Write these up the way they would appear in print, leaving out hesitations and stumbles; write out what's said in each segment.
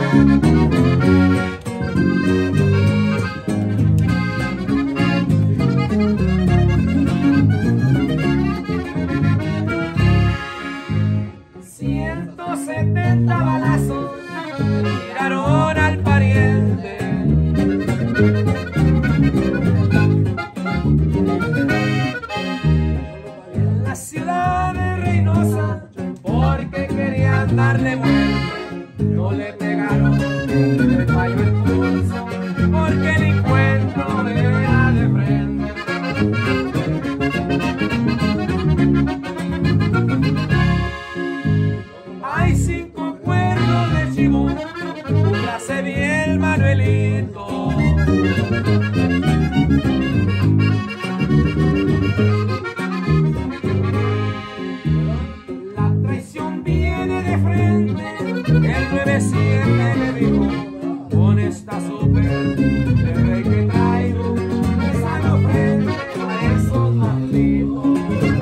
balazos tiraron al pariente. En la ciudad de Reynosa, porque querían darle muerte, no le pegaron, le falló el pulso, porque el encuentro era de frente. Hay 5 cuernos de chivo, ya se vi el Manuelito. La traición viene de frente, el 9-7 le dijo, con esta super de rey que traigo, les hago frente a esos malditos.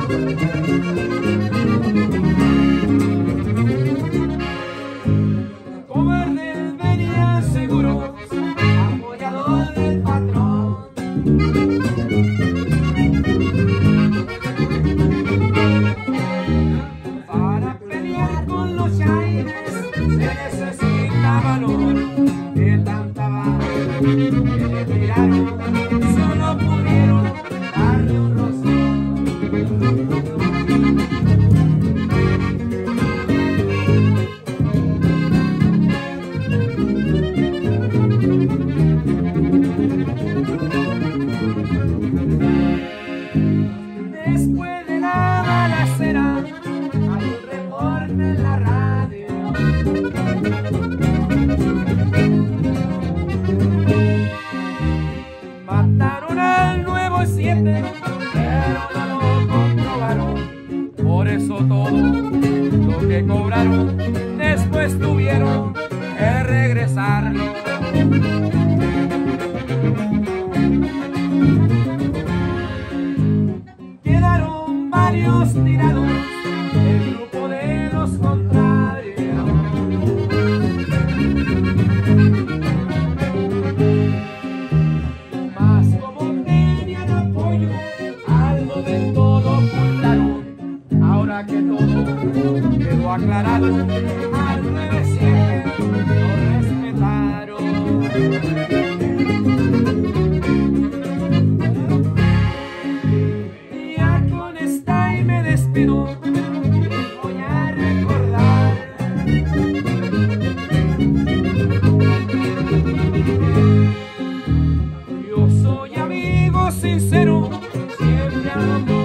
Cobardes venían seguros, apoyador del patrón. Para pelear con los chaires se necesita valor. De tanta bala que le tiraron, solo pudieron darle un rostro. Después de la balacera hay un reporte en la radio. Mataron al 9-7, pero no lo comprobaron. Por eso todo lo que cobraron después tuvieron que regresarlo. Quedaron varios tirados, el grupo de los contrarios. Mas como tenían apoyo, al momento lo ocultaron. Ahora que todo quedó aclarado, al 9-7 lo respetaron. Despido y voy a recordar yo soy amigo sincero, siempre amo.